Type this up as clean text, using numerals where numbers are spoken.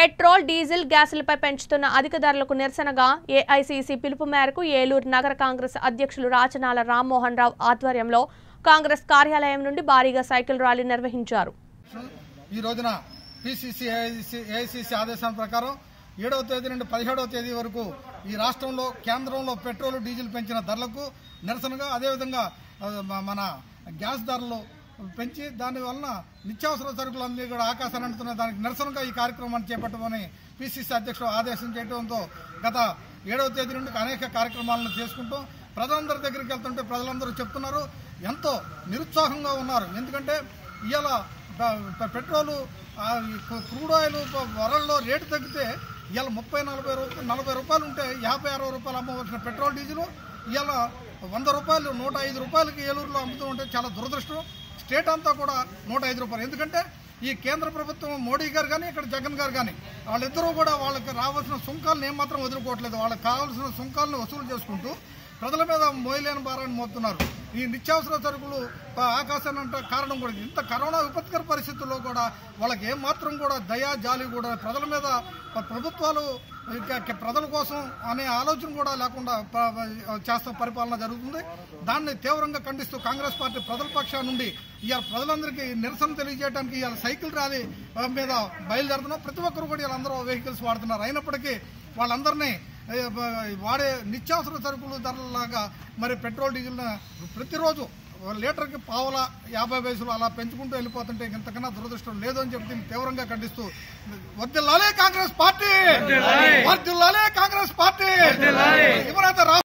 Petrol diesel గ్యాసులపై పెంచుతున్న అధిక ధరలకు నిరసనగా ఏఐసీసీ పిలుపు మేరకు ఏలూరు నగర కాంగ్రెస్ అధ్యక్షులు రాచనాల రామ్మోహన్ రావు ఆధ్వర్యంలో కాంగ్రెస్ కార్యాలయం నుండి భారీగా సైకిల్ ర్యాలీ నిర్వహించారు. ఈ రోజున పిసిసి ఏఐసీసీ ఆదేశాల ప్రకారం 7వ తేదీ నుండి 17వ తేదీ వరకు ఈ రాష్ట్రంలో కేంద్రంలో పెట్రోల్ డీజిల్ పెంచిన ధరలకు నిరసనగా అదేవిధంగా మన గ్యాస్ ధరలు పెంచి దానివలన నిత్యావసర సరుకులన్నీ కూడా ఆకాశాన్ని అంటున్న దానికి నిరసనగా ఈ కార్యక్రమాన్ని చేపట్టమని పిసిసి అధ్యక్షుడు ఆదేశం చేయడంతో గత 7వ తేదీ నుండి అనేక కార్యక్రమాలను చేసుకుంటూ ప్రజలందరి దగ్గరికి వెళ్తుంటే ప్రజలందరూ చెప్తున్నారు ఎంతో నిరుత్సాహంగా ఉన్నారు. ఎందుకంటే ఇవాళ పెట్రోలు క్రూడ్ ఆయిల్ వరల్లో రేటు తగ్గితే ఇవాళ 30-40 రూపాయలు ఉంటే 50-60 రూపాయలు అమ్మవలసిన పెట్రోల్ డీజిల్ ఇవాళ 100 రూపాయలు 105 రూపాయలకి ఏలూరులో అమ్ముతూ ఉంటే చాలా దురదృష్టం. స్టేట్ అంతా కూడా 105 రూపాయలు. ఎందుకంటే ఈ కేంద్ర ప్రభుత్వం మోడీ గారు కానీ ఇక్కడ జగన్ గారు కానీ వాళ్ళిద్దరూ కూడా వాళ్ళకి రావాల్సిన సుంకాలను ఏమాత్రం వదులుకోవట్లేదు. వాళ్ళకి కావాల్సిన సుంకాలను వసూలు చేసుకుంటూ ప్రజల మీద మోయలేని భారాన్ని మోపుతున్నారు. ఈ నిత్యావసర సరుకులు ఆకాశాన్ని కారణం కూడా ఇంత కరోనా విపత్కర పరిస్థితుల్లో కూడా వాళ్ళకి ఏమాత్రం కూడా దయా జాలి కూడా ప్రజల మీద ప్రభుత్వాలు ప్రజల కోసం అనే ఆలోచన కూడా లేకుండా చేస్తా పరిపాలన జరుగుతుంది. దాన్ని తీవ్రంగా ఖండిస్తూ కాంగ్రెస్ పార్టీ ప్రజల పక్షాల నుండి ఇవాళ ప్రజలందరికీ నిరసన తెలియజేయడానికి ఇవాళ సైకిల్ ర్యాలీ మీద బయలుదేరుతున్నాం. ప్రతి ఒక్కరు కూడా వీళ్ళందరూ వెహికల్స్ వాడుతున్నారు. అయినప్పటికీ వాళ్ళందరినీ వాడే నిత్యావసర సరుకులు ధరలాగా మరి పెట్రోల్ డీజిల్ ప్రతిరోజు లీటర్కి పావలా 50 పైసలు అలా పెంచుకుంటూ వెళ్ళిపోతుంటే ఇంతకన్నా దురదృష్టం లేదు అని చెప్పి తీవ్రంగా ఖండిస్తూ వర్ధిల్లాలే కాంగ్రెస్ పార్టీ, వర్ధిల్లాలే కాంగ్రెస్ పార్టీ.